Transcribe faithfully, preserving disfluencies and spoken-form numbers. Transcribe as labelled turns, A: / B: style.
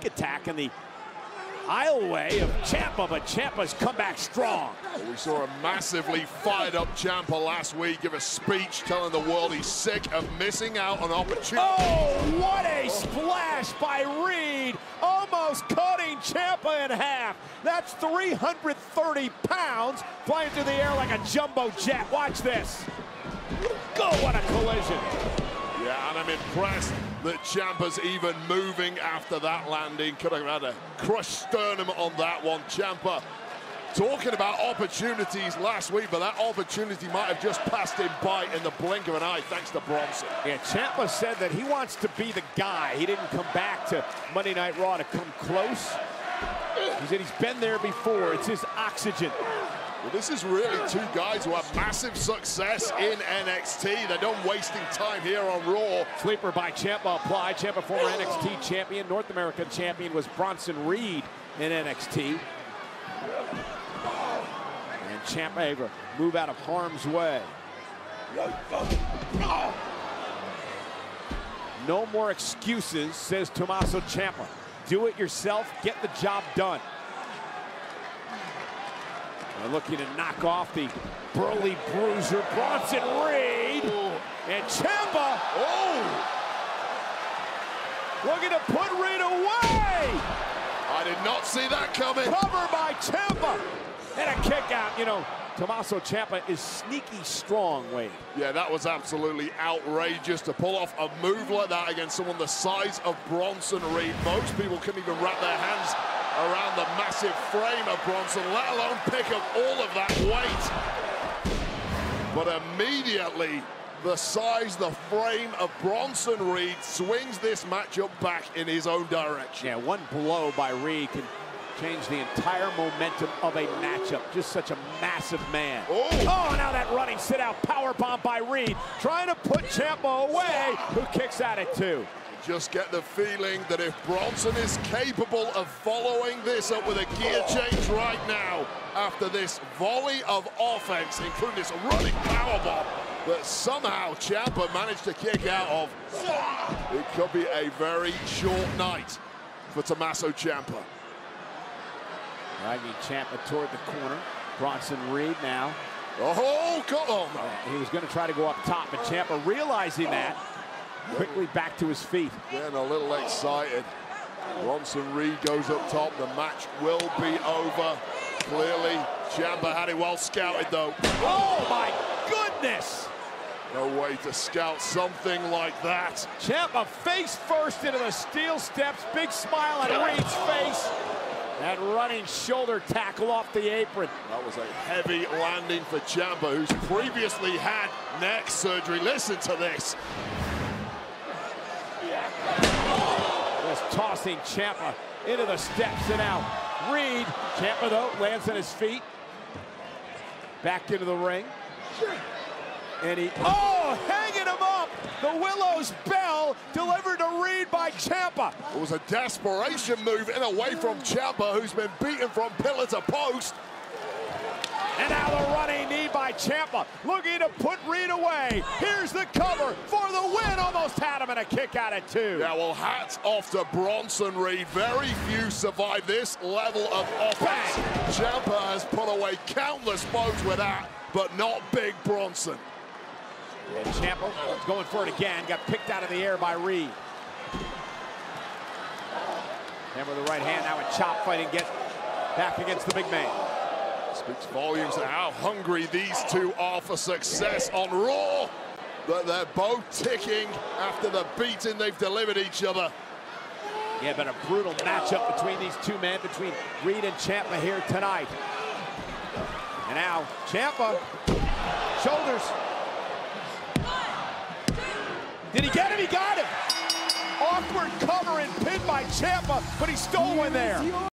A: sneak attack in the aisleway of Ciampa, but Ciampa's come back strong.
B: Well, we saw a massively fired up Ciampa last week give a speech telling the world he's sick of missing out on opportunity.
A: Oh, what a splash by Reed, almost cutting Ciampa in half. That's three hundred thirty pounds flying through the air like a jumbo jet. Watch this. Go, what a collision.
B: Yeah, and I'm impressed that Ciampa's even moving after that landing. Could have had a crushed sternum on that one. Ciampa talking about opportunities last week, but that opportunity might have just passed him by in the blink of an eye, thanks to Bronson.
A: Yeah, Ciampa said that he wants to be the guy. He didn't come back to Monday Night Raw to come close. He said he's been there before. It's his oxygen.
B: Well, this is really two guys who have massive success in N X T. They're done wasting time here on Raw.
A: Sweeper by Ciampa applied. Ciampa, former N X T champion, North American champion, was Bronson Reed in N X T. And Ciampa able to move out of harm's way. No more excuses, says Tommaso Ciampa. Do it yourself, get the job done. They're looking to knock off the burly bruiser, Bronson Reed. And Ciampa, oh, looking to put Reed away.
B: I did not see that coming.
A: Cover by Ciampa. And a kick out. You know, Tommaso Ciampa is sneaky strong, Wade.
B: Yeah, that was absolutely outrageous to pull off a move like that against someone the size of Bronson Reed. Most people couldn't even wrap their hands around the massive frame of Bronson, let alone pick up all of that weight. But immediately, the size, the frame of Bronson Reed swings this matchup back in his own direction.
A: Yeah, one blow by Reed can change the entire momentum of a matchup. Just such a massive man.
B: Oh,
A: oh now that running sit-out powerbomb by Reed, trying to put Ciampa away, who kicks at it too.
B: Just get the feeling that if Bronson is capable of following this up with a gear change right now, after this volley of offense, including this running powerbomb that somehow Ciampa managed to kick out of, it could be a very short night for Tommaso Ciampa.
A: Dragging Ciampa toward the corner. Bronson Reed now.
B: Oh, go on.
A: He was going to try to go up top, and Ciampa realizing that, quickly back to his feet.
B: Getting a little excited. Bronson Reed goes up top. The match will be over. Clearly, Ciampa had it well scouted, though.
A: Oh, my goodness!
B: No way to scout something like that.
A: Ciampa face first into the steel steps. Big smile on Reed's face. That running shoulder tackle off the apron.
B: That was a heavy landing for Ciampa, who's previously had neck surgery. Listen to this.
A: Just tossing Ciampa into the steps and out. Reed, Ciampa though, lands on his feet. Back into the ring. And he, oh, hanging him up. The Willow's Bell delivered to Reed by Ciampa.
B: It was a desperation move in away from Ciampa, who's been beaten from pillar to post.
A: And now the running knee by Ciampa, looking to put Reed away. Here's the cover for the win. Almost had him, and a kick out at two.
B: Yeah, well, hats off to Bronson Reed. Very few survive this level of offense. Ciampa has put away countless foes with that, but not Big Bronson.
A: And Ciampa going for it again. Got picked out of the air by Reed. And with the right hand, now a chop fight and get back against the big man.
B: Speaks volumes to how hungry these two are for success on Raw. That they're both ticking after the beating they've delivered each other.
A: Yeah, but a brutal matchup between these two men, between Reed and Ciampa here tonight. And now Ciampa, shoulders. Did he get him? He got him. Awkward cover and pin by Ciampa, but he stole one there.